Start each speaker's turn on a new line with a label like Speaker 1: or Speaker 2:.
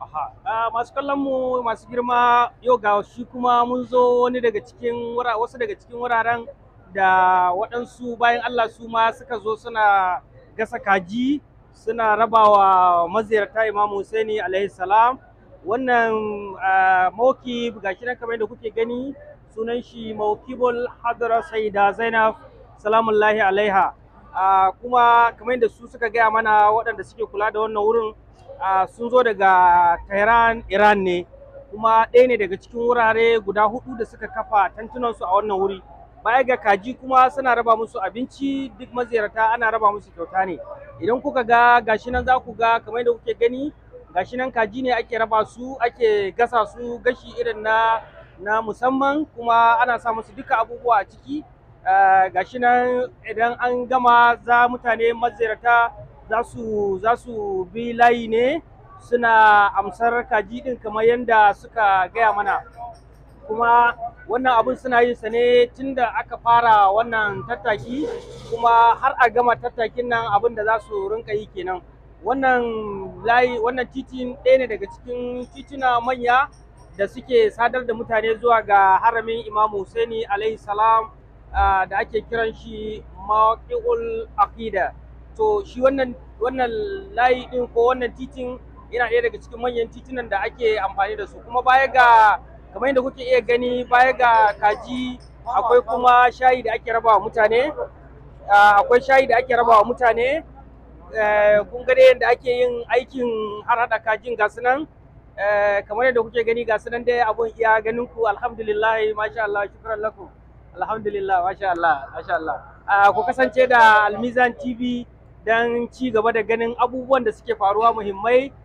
Speaker 1: Aha, masu kallon mu masu girma yau ga shi kuma mun zo wani daga cikin wasu daga cikin wuraren da waɗansu bayan Allah su ma suka zo suna gasa kaji suna rabawa maziyarta Imam Husaini alaihi salam. Wannan mawkib ga shi nan kamar yadda kuke gani sunan shi mawkibul hadra sayyida Zainab salamullahi alaiha. Kuma kamar yadda su suka gaya mana waɗanda suke kula da wannan wurin sun zo daga Tehran, Iran ne, kuma ɗaya ne daga cikin wurare guda 4 da suka kafa tantunansu a wannan wuri. Baya ga kaji kuma suna raba musu abinci, duk maziyarta ana raba musu kyauta ne. Idan kuka ga gashi nan za ku ga kamar yadda kuke gani gashi nan kaji ne ake raba su, ake gasa su gashi irin na musamman, kuma ana sa musu duka abubuwa a ciki. Gashi nan idan an gama mutane maziyarta za su bi layi ne suna amsar kaji din kamar yadda suka gaya mana. Kuma wannan abun suna yin sa ne tun da aka fara wannan tattaki, kuma har a gama tattakin nan abin da za su rinka yi kenan. Wannan layi, wannan titin ɗaya ne daga cikin tituna manya da suke sadar da mutane zuwa ga haramin Imam Husaini alaihi salam, da ake kiran shi Mawaqi'ul Aqida. To shi wannan layi din ko wannan titin yana ɗaya daga cikin manyan titunan da ake amfani da su. Kuma baya ga kamar yadda kuke iya gani, baya ga kaji akwai kuma shayi da ake rabawa mutane. Akwai shayi da ake rabawa mutane. Kun ga yadda ake yin aikin har hada kajin ga sunan. Kamar yadda kuke gani ga sunan dai abun iya ganin ku. Alhamdulillah, masha Allah, shukran lakum. Alhamdulillah, masha Allah, masha Allah. Ku kasance da Almizan TV don ci gaba da ganin abubuwan da suke faruwa muhimmai